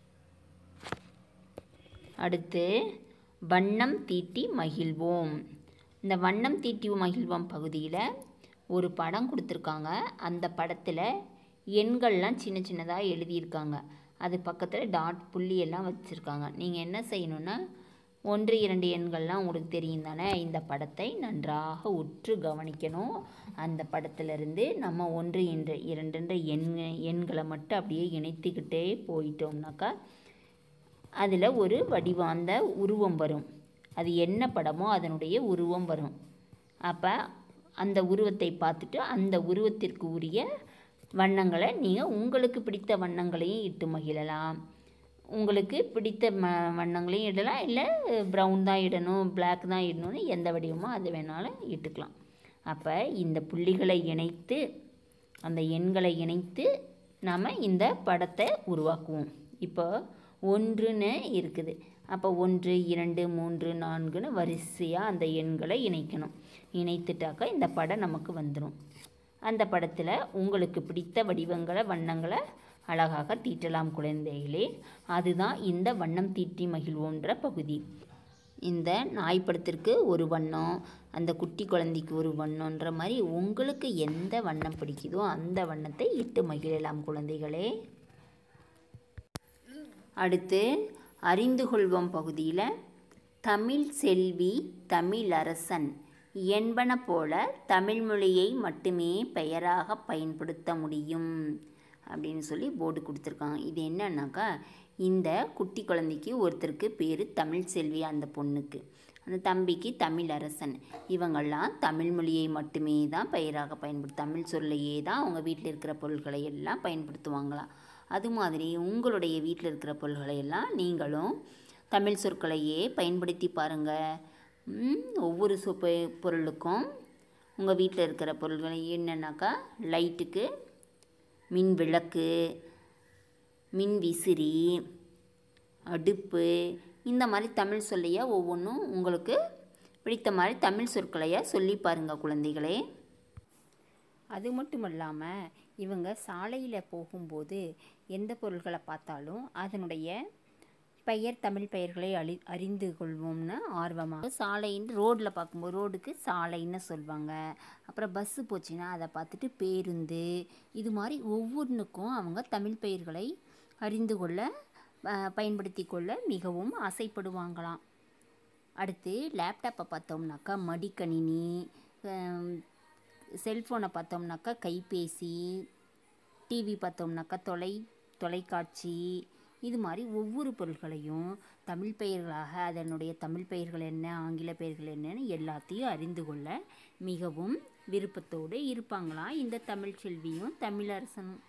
அடுத்து வண்ணம் தீட்டி மகிழ்வோம். இந்த வண்ணம் தீட்டி மகிழ்வோம் பகுதியில் ஒரு படம் கொடுத்துருக்காங்க. அந்த படத்தில் எண்கள்லாம் சின்ன சின்னதாக எழுதியிருக்காங்க. அது பக்கத்தில் டாட் புள்ளி எல்லாம் வச்சுருக்காங்க. நீங்கள் என்ன செய்யணுன்னா, ஒன்று இரண்டு எண்கள்லாம் உங்களுக்கு தெரியும் தானே, இந்த படத்தை நன்றாக உற்று கவனிக்கணும். அந்த படத்திலிருந்து நம்ம ஒன்று என்ற இரண்டுன்ற எண் எண்களை மட்டும் அப்படியே இணைத்துக்கிட்டே போயிட்டோம்னாக்கா அதில் ஒரு வடிவாந்த உருவம் வரும். அது என்ன படமோ அதனுடைய உருவம் வரும். அப்போ அந்த உருவத்தை பார்த்துட்டு அந்த உருவத்திற்கு உரிய வண்ணங்களை நீங்கள் உங்களுக்கு பிடித்த வண்ணங்களையும் இட்டு மகிழலாம். உங்களுக்கு பிடித்த ம வண்ணங்களையும் இடலாம், இல்லை ப்ரௌன் தான் இடணும், பிளாக் தான் இடணும்னு எந்த வடிவமோ அது வேணாலும் இட்டுக்கலாம். அப்போ இந்த புள்ளிகளை இணைத்து அந்த எண்களை இணைத்து நாம் இந்த படத்தை உருவாக்குவோம். இப்போ ஒன்றுன்னு இருக்குது. அப்போ ஒன்று இரண்டு மூன்று நான்குன்னு வரிசையாக அந்த எண்களை இணைக்கணும். இணைத்துட்டாக்கா இந்த படம் நமக்கு வந்துடும். அந்த படத்தில் உங்களுக்கு பிடித்த வடிவங்களை வண்ணங்களை அழகாக தீட்டலாம் குழந்தைகளே. அதுதான் இந்த வண்ணம் தீட்டி மகிழ்வோன்ற பகுதி. இந்த நாய் படத்திற்கு ஒரு வண்ணம், அந்த குட்டி குழந்தைக்கு ஒரு வண்ணன்ற மாதிரி உங்களுக்கு எந்த வண்ணம் பிடிக்குதோ அந்த வண்ணத்தை இட்டு மகிழலாம் குழந்தைகளே. அடுத்து அறிந்து கொள்வோம் பகுதியில் தமிழ் செல்வி தமிழரசன் என்பன போல தமிழ் மொழியை மட்டுமே பெயராக பயன்படுத்த முடியும் அப்படின்னு சொல்லி போர்டு கொடுத்துருக்காங்க. இது என்னன்னாக்கா, இந்த குட்டி குழந்தைக்கு ஒருத்தருக்கு பேர் தமிழ் செல்வி, அந்த பொண்ணுக்கு, அந்த தம்பிக்கு தமிழரசன். இவங்கெல்லாம் தமிழ் மொழியை மட்டுமே தான் பெயராக பயன்படுத்த, தமிழ் சொல்லையே தான் அவங்க வீட்டில் இருக்கிற பொருள்களை எல்லாம் பயன்படுத்துவாங்களாம். அது மாதிரி உங்களுடைய வீட்டில் இருக்கிற பொருள்களை எல்லாம் நீங்களும் தமிழ் சொற்களையே பயன்படுத்தி பாருங்கள். ஒவ்வொரு சொ பொருளுக்கும் உங்கள் வீட்டில் இருக்கிற பொருள்கள் என்னென்னாக்கா, லைட்டுக்கு மின் விளக்கு, மின் விசிறி, அடுப்பு, இந்த மாதிரி தமிழ் சொல்லையா ஒவ்வொன்றும் உங்களுக்கு பிடித்த மாதிரி தமிழ் சொற்களையா சொல்லி பாருங்கள் குழந்தைகளே. அது மட்டும் இல்லாமல் இவங்க சாலையில் போகும்போது எந்த பொருள்களை பார்த்தாலும் அதனுடைய பெயர் தமிழ் பெயர்களை அழி அறிந்து கொள்வோம்னு ஆர்வமாக, சாலைன்னு ரோட்டில் பார்க்கும்போது ரோடுக்கு சாலைன்னு சொல்லுவாங்க. அப்புறம் பஸ்ஸு போச்சுன்னா அதை பார்த்துட்டு பேருந்து, இது மாதிரி ஒவ்வொன்றுக்கும் அவங்க தமிழ் பெயர்களை அறிந்து கொள்ள பயன்படுத்தி கொள்ள மிகவும் ஆசைப்படுவாங்களாம். அடுத்து லேப்டாப்பை பார்த்தோம்னாக்கா மடிக்கணினி, செல்ஃபோனை பார்த்தோம்னாக்கா கைபேசி, டிவி பார்த்தோம்னாக்கா தொலை தொலைக்காட்சி, இது மாதிரி ஒவ்வொரு பொருள்களையும் தமிழ் பெயர்களாக அதனுடைய தமிழ் பெயர்கள் என்ன, ஆங்கில பெயர்கள் என்னன்னு எல்லாத்தையும் அறிந்து கொள்ள மிகவும் விருப்பத்தோடு இருப்பாங்களாம் இந்த தமிழ் செல்வியும் தமிழரசனும்.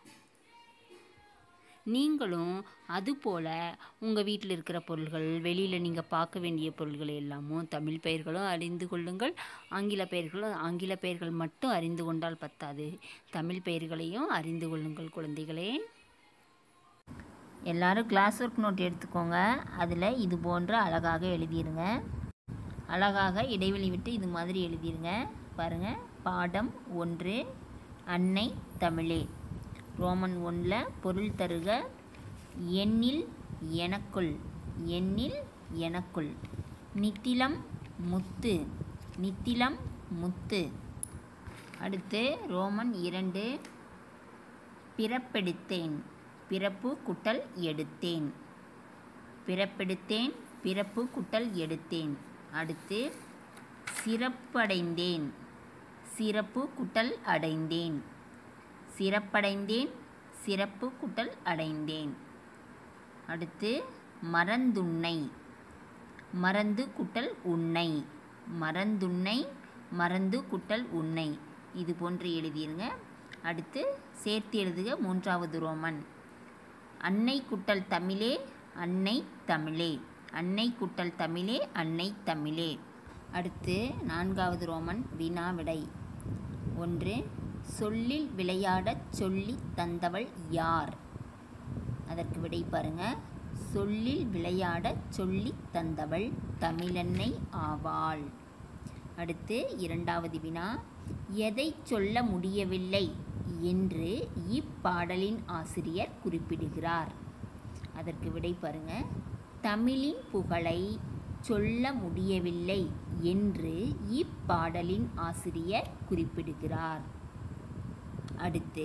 நீங்களும் அதுபோல் உங்கள் வீட்டில் இருக்கிற பொருள்கள், வெளியில் நீங்கள் பார்க்க வேண்டிய பொருள்கள் எல்லாமும் தமிழ் பெயர்களும் அறிந்து கொள்ளுங்கள். ஆங்கில பெயர்களும் ஆங்கில பெயர்கள் மட்டும் அறிந்து கொண்டால் பத்தாது, தமிழ் பெயர்களையும் அறிந்து கொள்ளுங்கள் குழந்தைகளே. எல்லாரும் கிளாஸ் ஒர்க் நோட் எடுத்துக்கோங்க. அதில் இது போன்ற அழகாக எழுதிடுங்க. அழகாக இடைவெளி விட்டு இது மாதிரி எழுதிடுங்க. பாருங்கள், பாடம் ஒன்று அன்னை தமிழே. ரோமன் ஒன்றில் பொருள் தருக எண்ணில் எனக்குள், எண்ணில் எனக்குள். நித்திலம் முத்து, நித்திலம் முத்து. அடுத்து ரோமன் இரண்டு பிறப்பெடுத்தேன், பிறப்பு குட்டல் எடுத்தேன், பிறப்பெடுத்தேன், பிறப்பு குட்டல் எடுத்தேன். அடுத்து சிறப்படைந்தேன், சிறப்பு குட்டல் அடைந்தேன், சிறப்படைந்தேன், சிறப்பு குட்டல் அடைந்தேன். அடுத்து மறந்துன்னை, மறந்து குட்டல் உன்னை, மறந்துன்னை, மறந்து குட்டல் உன்னை. இது போன்று எழுதிருங்க. அடுத்து சேர்த்து எழுதுக மூன்றாவது ரோமன். அன்னை குட்டல் தமிழே, அன்னை தமிழே, அன்னை குட்டல் தமிழே, அன்னை தமிழே. அடுத்து நான்காவது ரோமன் வினா விடை. ஒன்று சொல்லில் விளையாடச் சொல்லி தந்தவள் யார்? அதற்கு விடை பாருங்க. சொல்லில் விளையாடச் சொல்லி தந்தவள் தமிழன்னை ஆவாள். அடுத்து இரண்டாவது வினா, எதை சொல்ல முடியவில்லை என்று இப்பாடலின் ஆசிரியர் குறிப்பிடுகிறார்? அதற்கு விடை பாருங்க. தமிழின் புகழை சொல்ல முடியவில்லை என்று இப்பாடலின் ஆசிரியர் குறிப்பிடுகிறார். அடுத்து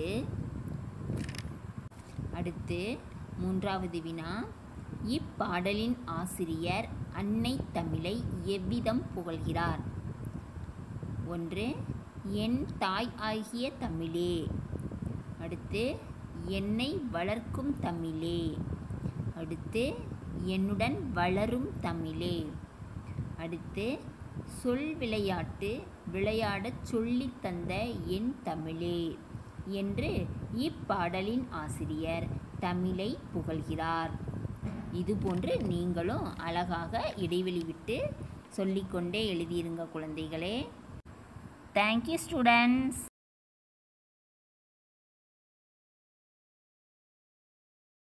அடுத்து மூன்றாவது வினா, இப்பாடலின் ஆசிரியர் அன்னை தமிழை எவ்விதம் புகழ்கிறார்? ஒன்று, என் தாய் ஆகிய தமிழே. அடுத்து, என்னை வளர்க்கும் தமிழே. அடுத்து, என்னுடன் வளரும் தமிழே. அடுத்து, சொல் விளையாட்டு விளையாடச் சொல்லித் தந்த என் தமிழே என்று இப்பாடலின் ஆசிரியர் தமிழை புகழ்கிறார். இதுபோன்று நீங்களும் அழகாக இடைவெளி விட்டு சொல்லிக்கொண்டே எழுதியிருங்க குழந்தைகளே. Thank you students.